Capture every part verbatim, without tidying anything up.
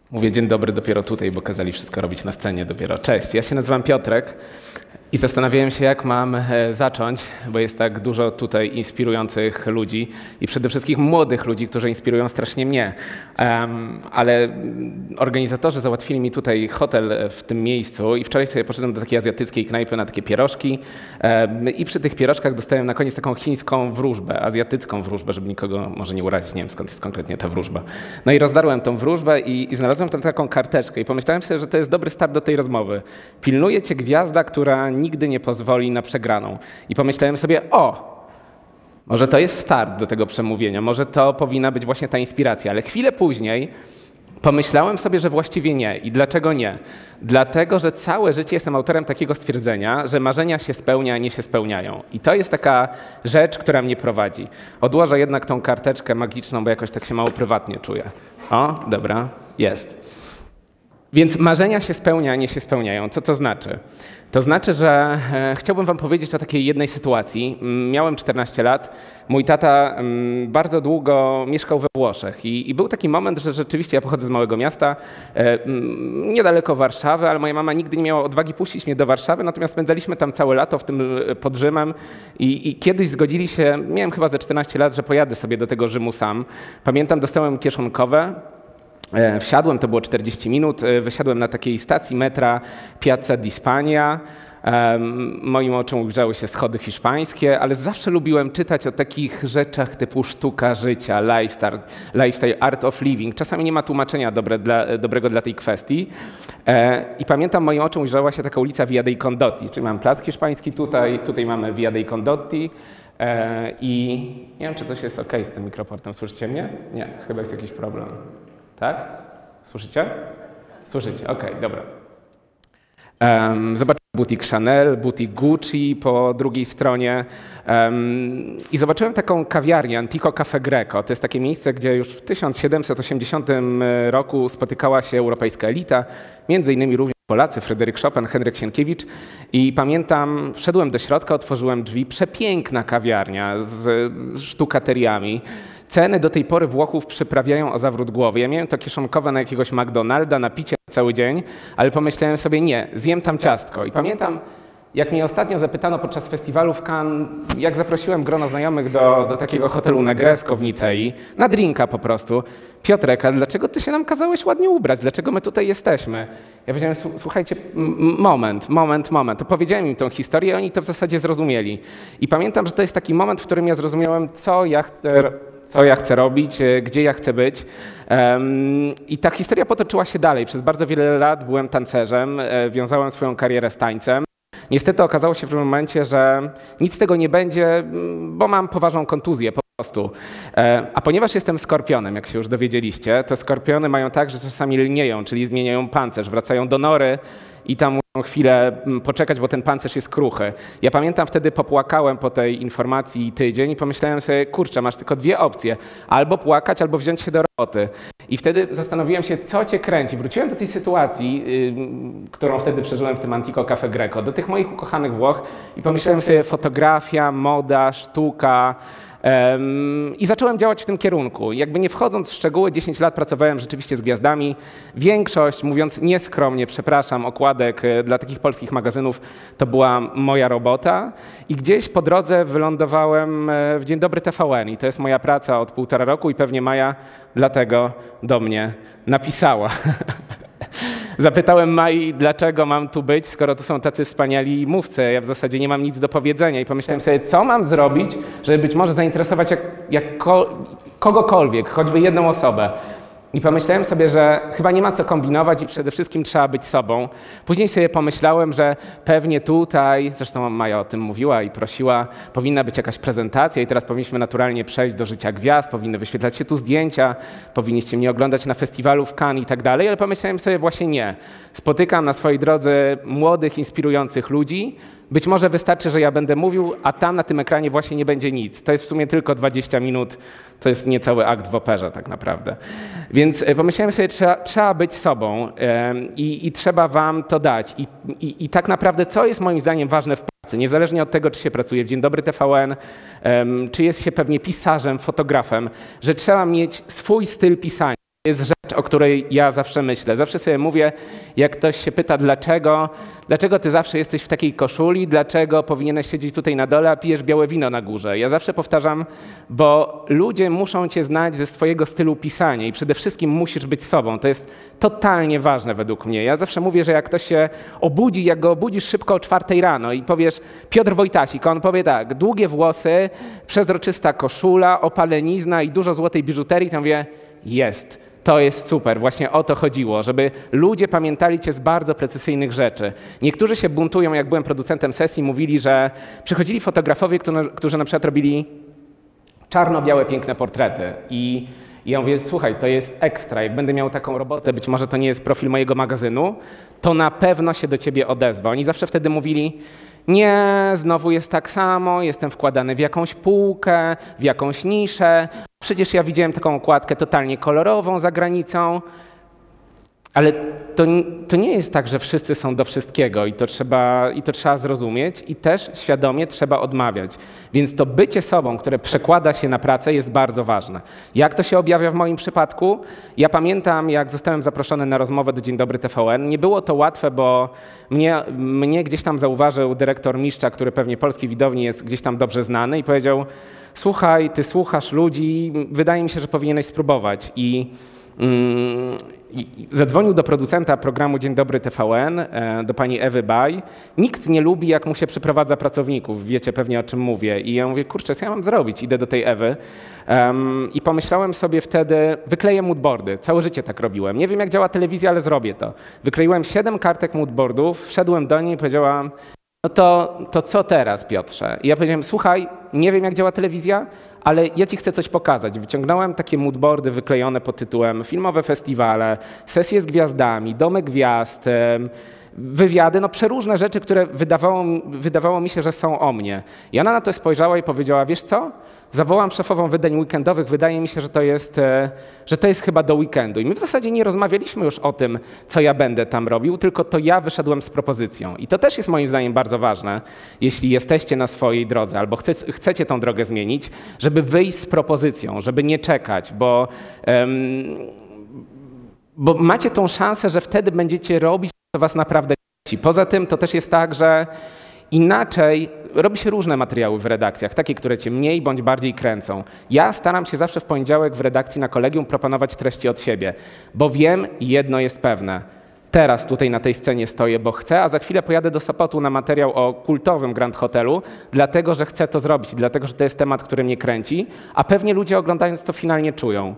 Mówię dzień dobry dopiero tutaj, bo kazali wszystko robić na scenie dopiero. Cześć, ja się nazywam Piotrek i zastanawiałem się, jak mam zacząć, bo jest tak dużo tutaj inspirujących ludzi i przede wszystkim młodych ludzi, którzy inspirują strasznie mnie. Um, ale organizatorzy załatwili mi tutaj hotel w tym miejscu i wczoraj sobie poszedłem do takiej azjatyckiej knajpy na takie pierożki um, i przy tych pierożkach dostałem na koniec taką chińską wróżbę, azjatycką wróżbę, żeby nikogo może nie urazić, nie wiem skąd jest konkretnie ta wróżba. No i rozdarłem tą wróżbę i, i znalazłem tam taką karteczkę i pomyślałem sobie, że to jest dobry start do tej rozmowy. Pilnuje cię gwiazda, która nigdy nie pozwoli na przegraną. I pomyślałem sobie, o, może to jest start do tego przemówienia, może to powinna być właśnie ta inspiracja, ale chwilę później pomyślałem sobie, że właściwie nie. I dlaczego nie? Dlatego, że całe życie jestem autorem takiego stwierdzenia, że marzenia się spełnia, a nie się spełniają. I to jest taka rzecz, która mnie prowadzi. Odłożę jednak tą karteczkę magiczną, bo jakoś tak się mało prywatnie czuję. O, dobra, jest. Więc marzenia się spełnia, a nie się spełniają. Co to znaczy? To znaczy, że e, chciałbym wam powiedzieć o takiej jednej sytuacji. Miałem czternaście lat, mój tata m, bardzo długo mieszkał we Włoszech i, i był taki moment, że rzeczywiście ja pochodzę z małego miasta, e, m, niedaleko Warszawy, ale moja mama nigdy nie miała odwagi puścić mnie do Warszawy, natomiast spędzaliśmy tam całe lato, w tym pod Rzymem i, i kiedyś zgodzili się, miałem chyba ze czternaście lat, że pojadę sobie do tego Rzymu sam. Pamiętam, dostałem kieszonkowe. Wsiadłem, to było czterdzieści minut, wysiadłem na takiej stacji metra Piazza di Spagna. Moim oczom ugrzały się schody hiszpańskie, ale zawsze lubiłem czytać o takich rzeczach typu sztuka życia, lifestyle, lifestyle art of living. Czasami nie ma tłumaczenia dobre dla, dobrego dla tej kwestii. I pamiętam, moim oczom ujrzała się taka ulica Via dei Condotti, czyli mam plac hiszpański tutaj, tutaj mamy Via dei Condotti. I nie wiem, czy coś jest ok z tym mikroportem. Słyszycie mnie? Nie, chyba jest jakiś problem. Tak? Słyszycie? Słyszycie, okej, okay, dobra. Um, zobaczyłem butik Chanel, butik Gucci po drugiej stronie um, i zobaczyłem taką kawiarnię, Antico Cafe Greco. To jest takie miejsce, gdzie już w tysiąc siedemset osiemdziesiątym roku spotykała się europejska elita, między innymi również Polacy, Fryderyk Chopin, Henryk Sienkiewicz i pamiętam, wszedłem do środka, otworzyłem drzwi, przepiękna kawiarnia z sztukateriami. Ceny do tej pory Włochów przyprawiają o zawrót głowy. Ja miałem to kieszonkowe na jakiegoś McDonalda, na picie cały dzień, ale pomyślałem sobie, nie, zjem tam ciastko. I pamiętam, jak mnie ostatnio zapytano podczas festiwalu w Cannes, jak zaprosiłem grono znajomych do, do takiego hotelu Negresco w Nicei, na drinka po prostu. Piotrek, a dlaczego ty się nam kazałeś ładnie ubrać? Dlaczego my tutaj jesteśmy? Ja powiedziałem, słuchajcie, moment, moment, moment. Opowiedziałem im tą historię i oni to w zasadzie zrozumieli. I pamiętam, że to jest taki moment, w którym ja zrozumiałem, co ja chcę co ja chcę robić, gdzie ja chcę być. I ta historia potoczyła się dalej. Przez bardzo wiele lat byłem tancerzem, wiązałem swoją karierę z tańcem. Niestety okazało się w pewnym momencie, że nic z tego nie będzie, bo mam poważną kontuzję po prostu. A ponieważ jestem skorpionem, jak się już dowiedzieliście, to skorpiony mają tak, że czasami lnieją, czyli zmieniają pancerz, wracają do nory i tam muszą chwilę poczekać, bo ten pancerz jest kruchy. Ja pamiętam, wtedy popłakałem po tej informacji tydzień i pomyślałem sobie, kurczę, masz tylko dwie opcje. Albo płakać, albo wziąć się do roboty. I wtedy zastanowiłem się, co cię kręci. Wróciłem do tej sytuacji, yy, którą wtedy przeżyłem w tym Antico Cafe Greco, do tych moich ukochanych Włoch i pomyślałem sobie, fotografia, moda, sztuka. Um, I zacząłem działać w tym kierunku. Jakby nie wchodząc w szczegóły, dziesięć lat pracowałem rzeczywiście z gwiazdami. Większość, mówiąc nieskromnie, przepraszam, okładek dla takich polskich magazynów to była moja robota. I gdzieś po drodze wylądowałem w Dzień Dobry T V N. I to jest moja praca od półtora roku i pewnie Maja dlatego do mnie napisała. Zapytałem Mai, dlaczego mam tu być, skoro tu są tacy wspaniali mówcy. Ja w zasadzie nie mam nic do powiedzenia i pomyślałem sobie, co mam zrobić, żeby być może zainteresować jak, jak ko, kogokolwiek, choćby jedną osobę. I pomyślałem sobie, że chyba nie ma co kombinować i przede wszystkim trzeba być sobą. Później sobie pomyślałem, że pewnie tutaj, zresztą Maja o tym mówiła i prosiła, powinna być jakaś prezentacja i teraz powinniśmy naturalnie przejść do życia gwiazd, powinny wyświetlać się tu zdjęcia, powinniście mnie oglądać na festiwalu w Cannes i tak dalej, ale pomyślałem sobie właśnie nie. Spotykam na swojej drodze młodych, inspirujących ludzi. Być może wystarczy, że ja będę mówił, a tam na tym ekranie właśnie nie będzie nic. To jest w sumie tylko dwadzieścia minut, to jest niecały akt w operze tak naprawdę. Więc pomyślałem sobie, trzeba, trzeba być sobą i, i trzeba wam to dać. I, i, I tak naprawdę co jest moim zdaniem ważne w pracy, niezależnie od tego, czy się pracuje w Dzień Dobry T V N, czy jest się pewnie pisarzem, fotografem, że trzeba mieć swój styl pisania. jest rzecz, o której ja zawsze myślę. Zawsze sobie mówię, jak ktoś się pyta, dlaczego, dlaczego ty zawsze jesteś w takiej koszuli, dlaczego powinieneś siedzieć tutaj na dole, a pijesz białe wino na górze. Ja zawsze powtarzam, bo ludzie muszą cię znać ze swojego stylu pisania i przede wszystkim musisz być sobą. To jest totalnie ważne według mnie. Ja zawsze mówię, że jak ktoś się obudzi, jak go obudzisz szybko o czwartej rano i powiesz Piotr Wojtasik, on powie tak, długie włosy, przezroczysta koszula, opalenizna i dużo złotej biżuterii, to mówię, jest. To jest super, właśnie o to chodziło, żeby ludzie pamiętali cię z bardzo precyzyjnych rzeczy. Niektórzy się buntują, jak byłem producentem sesji, mówili, że przychodzili fotografowie, którzy, którzy na przykład robili czarno-białe, piękne portrety. I, I ja mówię, słuchaj, to jest ekstra, jak będę miał taką robotę, być może to nie jest profil mojego magazynu, to na pewno się do ciebie odezwa. Oni zawsze wtedy mówili, nie, znowu jest tak samo, jestem wkładany w jakąś półkę, w jakąś niszę. Przecież ja widziałem taką okładkę totalnie kolorową za granicą, ale to, to nie jest tak, że wszyscy są do wszystkiego i to, trzeba, i to trzeba zrozumieć i też świadomie trzeba odmawiać. Więc to bycie sobą, które przekłada się na pracę, jest bardzo ważne. Jak to się objawia w moim przypadku? Ja pamiętam, jak zostałem zaproszony na rozmowę do Dzień Dobry T V N. Nie było to łatwe, bo mnie, mnie gdzieś tam zauważył dyrektor Miszcza, który pewnie polskiej widowni jest gdzieś tam dobrze znany i powiedział, słuchaj, ty słuchasz ludzi, wydaje mi się, że powinieneś spróbować. I, mm, i zadzwonił do producenta programu Dzień Dobry T V N, do pani Ewy Baj. Nikt nie lubi, jak mu się przyprowadza pracowników, wiecie pewnie o czym mówię. I ja mówię, kurczę, co ja mam zrobić? Idę do tej Ewy. Um, I pomyślałem sobie wtedy, wykleję moodboardy. Całe życie tak robiłem. Nie wiem, jak działa telewizja, ale zrobię to. Wykleiłem siedem kartek moodboardów, wszedłem do niej i powiedziałam, no to, to co teraz, Piotrze? I ja powiedziałem, słuchaj, nie wiem, jak działa telewizja, ale ja ci chcę coś pokazać. Wyciągnąłem takie moodboardy wyklejone pod tytułem filmowe festiwale, sesje z gwiazdami, domy gwiazd, wywiady, no przeróżne rzeczy, które wydawało, wydawało mi się, że są o mnie. I ona na to spojrzała i powiedziała, wiesz co? Zawołam szefową wydań weekendowych, wydaje mi się, że to jest, że to jest chyba do weekendu. I my w zasadzie nie rozmawialiśmy już o tym, co ja będę tam robił, tylko to ja wyszedłem z propozycją. I to też jest moim zdaniem bardzo ważne, jeśli jesteście na swojej drodze albo chce, chcecie tą drogę zmienić, żeby wyjść z propozycją, żeby nie czekać, bo, um, bo macie tą szansę, że wtedy będziecie robić, co was naprawdę kręci. Poza tym to też jest tak, że inaczej robi się różne materiały w redakcjach, takie, które cię mniej bądź bardziej kręcą. Ja staram się zawsze w poniedziałek w redakcji na kolegium proponować treści od siebie, bo wiem, jedno jest pewne. Teraz tutaj na tej scenie stoję, bo chcę, a za chwilę pojadę do Sopotu na materiał o kultowym Grand Hotelu, dlatego, że chcę to zrobić, dlatego, że to jest temat, który mnie kręci, a pewnie ludzie oglądając to finalnie czują.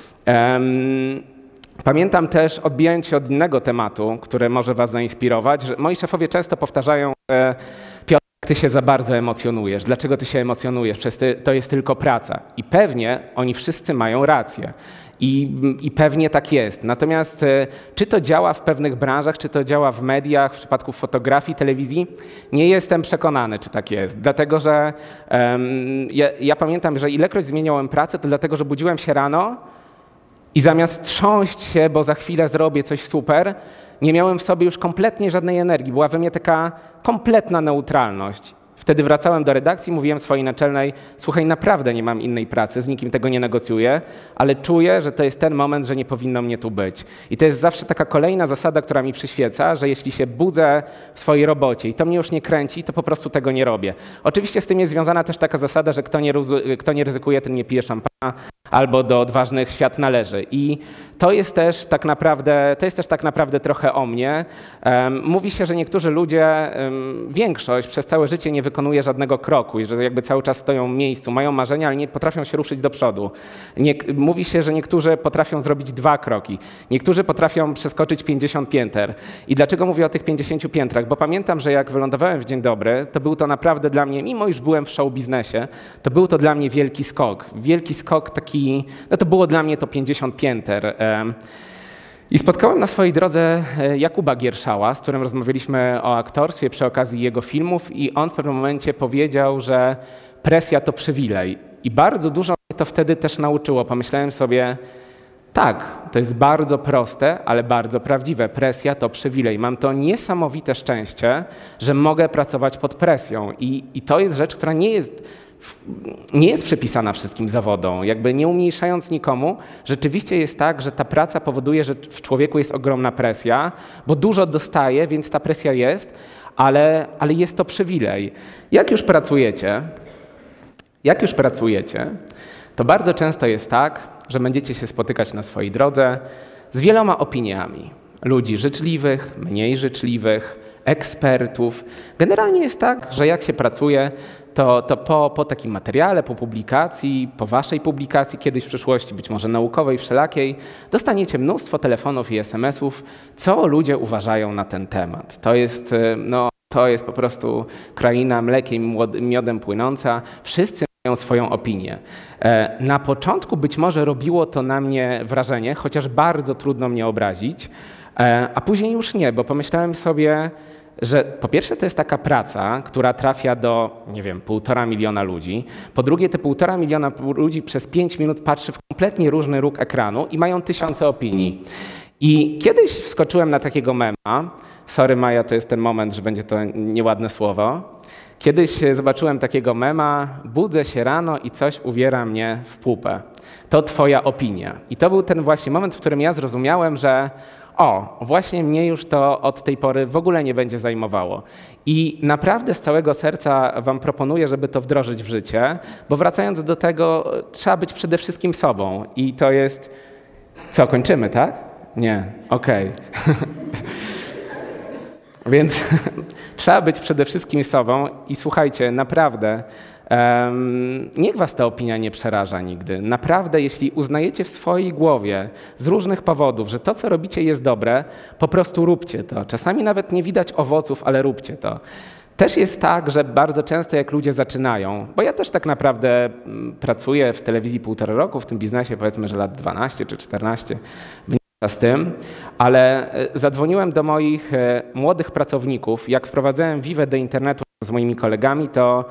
Um, Pamiętam też, odbijając się od innego tematu, który może was zainspirować, że moi szefowie często powtarzają, że Piotr, ty się za bardzo emocjonujesz. Dlaczego ty się emocjonujesz? Przecież ty, to jest tylko praca. I pewnie oni wszyscy mają rację. I, I pewnie tak jest. Natomiast czy to działa w pewnych branżach, czy to działa w mediach, w przypadku fotografii, telewizji, nie jestem przekonany, czy tak jest. Dlatego, że um, ja, ja pamiętam, że ilekroć zmieniałem pracę, to dlatego, że budziłem się rano i zamiast trząść się, bo za chwilę zrobię coś super, nie miałem w sobie już kompletnie żadnej energii. Była we mnie taka kompletna neutralność. Wtedy wracałem do redakcji, mówiłem swojej naczelnej, słuchaj, naprawdę nie mam innej pracy, z nikim tego nie negocjuję, ale czuję, że to jest ten moment, że nie powinno mnie tu być. I to jest zawsze taka kolejna zasada, która mi przyświeca, że jeśli się budzę w swojej robocie i to mnie już nie kręci, to po prostu tego nie robię. Oczywiście z tym jest związana też taka zasada, że kto nie, kto nie ryzykuje, ten nie pije szampana, albo do odważnych świat należy. I to jest też tak naprawdę, to jest też tak naprawdę trochę o mnie. Um, mówi się, że niektórzy ludzie, um, większość przez całe życie nie wykonuje żadnego kroku i że jakby cały czas stoją w miejscu, mają marzenia, ale nie potrafią się ruszyć do przodu. Nie, mówi się, że niektórzy potrafią zrobić dwa kroki. Niektórzy potrafią przeskoczyć pięćdziesiąt pięter. I dlaczego mówię o tych pięćdziesięciu piętrach? Bo pamiętam, że jak wylądowałem w Dzień Dobry, to był to naprawdę dla mnie, mimo iż byłem w show biznesie, to był to dla mnie wielki skok. Wielki skok taki, no to było dla mnie to pięćdziesiąt pięter. I spotkałem na swojej drodze Jakuba Gierszała, z którym rozmawialiśmy o aktorstwie przy okazji jego filmów i on w pewnym momencie powiedział, że presja to przywilej. I bardzo dużo mnie to wtedy też nauczyło. Pomyślałem sobie, tak, to jest bardzo proste, ale bardzo prawdziwe. Presja to przywilej. Mam to niesamowite szczęście, że mogę pracować pod presją. I, i to jest rzecz, która nie jest nie jest przypisana wszystkim zawodom. Jakby nie umniejszając nikomu, rzeczywiście jest tak, że ta praca powoduje, że w człowieku jest ogromna presja, bo dużo dostaje, więc ta presja jest, ale, ale jest to przywilej. Jak już pracujecie, jak już pracujecie, to bardzo często jest tak, że będziecie się spotykać na swojej drodze z wieloma opiniami. Ludzi życzliwych, mniej życzliwych, ekspertów. Generalnie jest tak, że jak się pracuje, to, to po, po takim materiale, po publikacji, po waszej publikacji kiedyś w przyszłości, być może naukowej, wszelakiej, dostaniecie mnóstwo telefonów i es em esów, co ludzie uważają na ten temat. To jest, no, to jest po prostu kraina mlekiem i miodem płynąca. Wszyscy mają swoją opinię. Na początku być może robiło to na mnie wrażenie, chociaż bardzo trudno mnie obrazić, a później już nie, bo pomyślałem sobie, że po pierwsze to jest taka praca, która trafia do, nie wiem, półtora miliona ludzi. Po drugie, te półtora miliona ludzi przez pięć minut patrzy w kompletnie różny róg ekranu i mają tysiące opinii. I kiedyś wskoczyłem na takiego mema, sorry Maja, to jest ten moment, że będzie to nieładne słowo. Kiedyś zobaczyłem takiego mema, budzę się rano i coś uwiera mnie w pupę. To twoja opinia. I to był ten właśnie moment, w którym ja zrozumiałem, że o, właśnie mnie już to od tej pory w ogóle nie będzie zajmowało. I naprawdę z całego serca wam proponuję, żeby to wdrożyć w życie, bo wracając do tego, trzeba być przede wszystkim sobą. I to jest... Co, kończymy, tak? Nie, okej. Okay. Więc trzeba być przede wszystkim sobą i słuchajcie, naprawdę, um, niech was ta opinia nie przeraża nigdy. Naprawdę, jeśli uznajecie w swojej głowie z różnych powodów, że to, co robicie jest dobre, po prostu róbcie to. Czasami nawet nie widać owoców, ale róbcie to. Też jest tak, że bardzo często jak ludzie zaczynają, bo ja też tak naprawdę pracuję w telewizji półtora roku, w tym biznesie powiedzmy, że lat dwanaście czy czternaście, z tym, ale zadzwoniłem do moich młodych pracowników. Jak wprowadzałem Vivę do internetu z moimi kolegami, to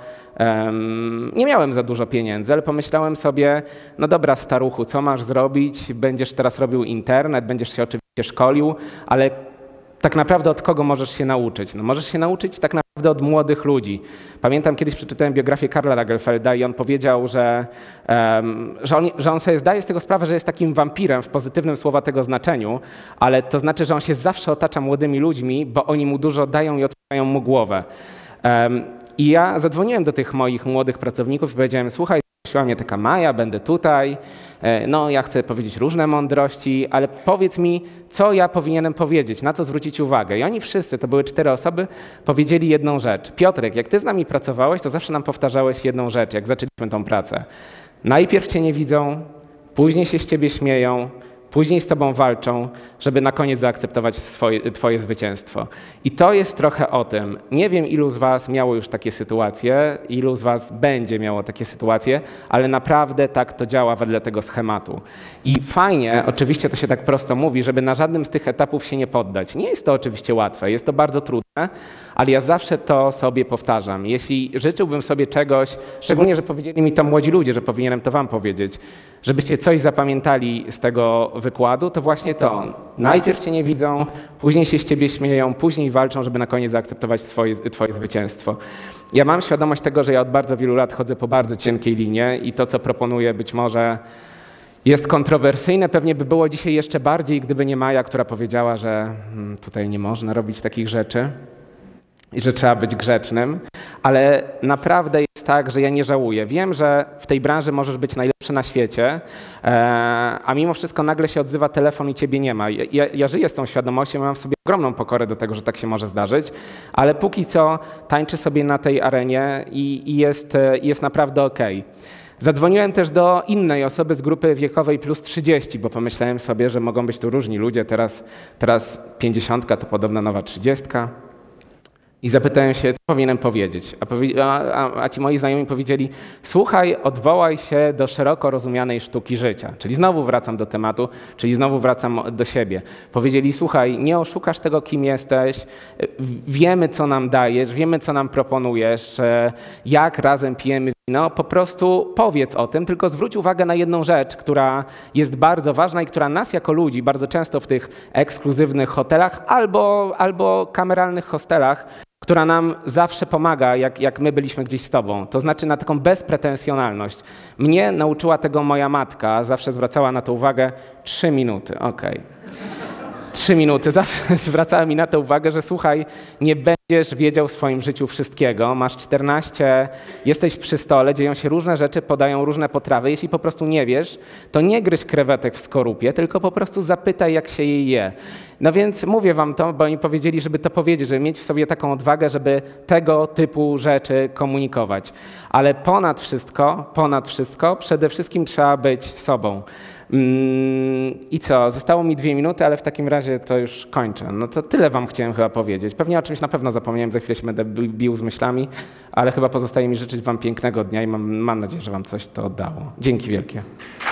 um, nie miałem za dużo pieniędzy, ale pomyślałem sobie, no dobra staruchu, co masz zrobić? Będziesz teraz robił internet, będziesz się oczywiście szkolił, ale tak naprawdę od kogo możesz się nauczyć? No możesz się nauczyć tak naprawdę od młodych ludzi. Pamiętam, kiedyś przeczytałem biografię Karla Lagerfelda i on powiedział, że, um, że, on, że on sobie zdaje z tego sprawę, że jest takim wampirem w pozytywnym słowa tego znaczeniu, ale to znaczy, że on się zawsze otacza młodymi ludźmi, bo oni mu dużo dają i otwierają mu głowę. Um, I ja zadzwoniłem do tych moich młodych pracowników i powiedziałem, słuchaj, prosiła mnie taka Maja, będę tutaj, no ja chcę powiedzieć różne mądrości, ale powiedz mi, co ja powinienem powiedzieć, na co zwrócić uwagę. I oni wszyscy, to były cztery osoby, powiedzieli jedną rzecz. Piotrek, jak ty z nami pracowałeś, to zawsze nam powtarzałeś jedną rzecz, jak zaczęliśmy tą pracę. Najpierw cię nie widzą, później się z ciebie śmieją, później z tobą walczą, żeby na koniec zaakceptować swoje, twoje zwycięstwo. I to jest trochę o tym. Nie wiem, ilu z was miało już takie sytuacje, ilu z was będzie miało takie sytuacje, ale naprawdę tak to działa wedle tego schematu. I fajnie, oczywiście to się tak prosto mówi, żeby na żadnym z tych etapów się nie poddać. Nie jest to oczywiście łatwe, jest to bardzo trudne, ale ja zawsze to sobie powtarzam. Jeśli życzyłbym sobie czegoś, szczególnie, że powiedzieli mi to młodzi ludzie, że powinienem to wam powiedzieć, żebyście coś zapamiętali z tego wykładu, to właśnie to. Najpierw cię nie widzą, później się z ciebie śmieją, później walczą, żeby na koniec zaakceptować swoje, twoje zwycięstwo. Ja mam świadomość tego, że ja od bardzo wielu lat chodzę po bardzo cienkiej linie i to, co proponuję, być może jest kontrowersyjne. Pewnie by było dzisiaj jeszcze bardziej, gdyby nie Maja, która powiedziała, że tutaj nie można robić takich rzeczy i że trzeba być grzecznym, ale naprawdę jest tak, że ja nie żałuję. Wiem, że w tej branży możesz być najlepszy na świecie, a mimo wszystko nagle się odzywa telefon i ciebie nie ma. Ja, ja żyję z tą świadomością, mam w sobie ogromną pokorę do tego, że tak się może zdarzyć, ale póki co tańczę sobie na tej arenie i, i jest, jest naprawdę okej. Zadzwoniłem też do innej osoby z grupy wiekowej plus trzydzieści, bo pomyślałem sobie, że mogą być tu różni ludzie, teraz, teraz pięćdziesiątka to podobna nowa trzydziestka. I zapytałem się, co powinienem powiedzieć. A, powie, a, a, a ci moi znajomi powiedzieli, słuchaj, odwołaj się do szeroko rozumianej sztuki życia. Czyli znowu wracam do tematu, czyli znowu wracam do siebie. Powiedzieli, słuchaj, nie oszukasz tego, kim jesteś, wiemy, co nam dajesz, wiemy, co nam proponujesz, jak razem pijemy wino, po prostu powiedz o tym, tylko zwróć uwagę na jedną rzecz, która jest bardzo ważna i która nas jako ludzi bardzo często w tych ekskluzywnych hotelach albo, albo kameralnych hostelach która nam zawsze pomaga, jak, jak my byliśmy gdzieś z tobą. To znaczy na taką bezpretensjonalność. Mnie nauczyła tego moja matka, zawsze zwracała na to uwagę, trzy minuty, okej. Okay. Trzy minuty, zawsze zwracała mi na to uwagę, że słuchaj, nie będziesz wiedział w swoim życiu wszystkiego, masz czternaście, jesteś przy stole, dzieją się różne rzeczy, podają różne potrawy. Jeśli po prostu nie wiesz, to nie gryź krewetek w skorupie, tylko po prostu zapytaj, jak się jej je. No więc mówię wam to, bo oni powiedzieli, żeby to powiedzieć, żeby mieć w sobie taką odwagę, żeby tego typu rzeczy komunikować. Ale ponad wszystko, ponad wszystko, przede wszystkim trzeba być sobą. I co? Zostało mi dwie minuty, ale w takim razie to już kończę. No to tyle wam chciałem chyba powiedzieć. Pewnie o czymś na pewno zapomniałem, za chwilę się będę bił z myślami, ale chyba pozostaje mi życzyć wam pięknego dnia i mam, mam nadzieję, że wam coś to dało. Dzięki wielkie.